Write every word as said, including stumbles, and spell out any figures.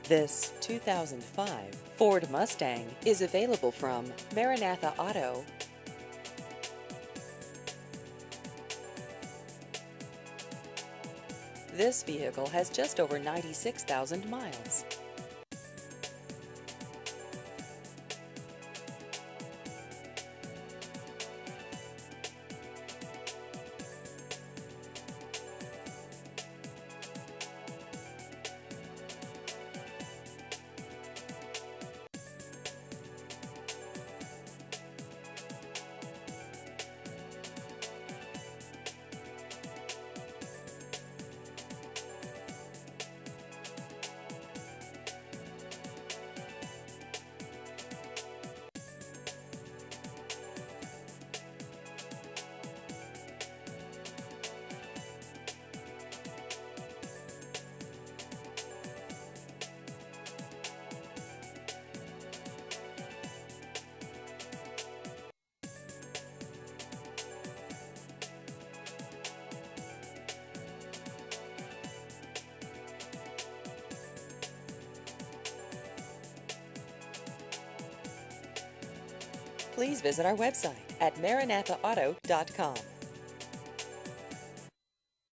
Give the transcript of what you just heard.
This two thousand five Ford Mustang is available from Maranatha Auto. This vehicle has just over ninety-six thousand miles. Please visit our website at maranatha auto dot com.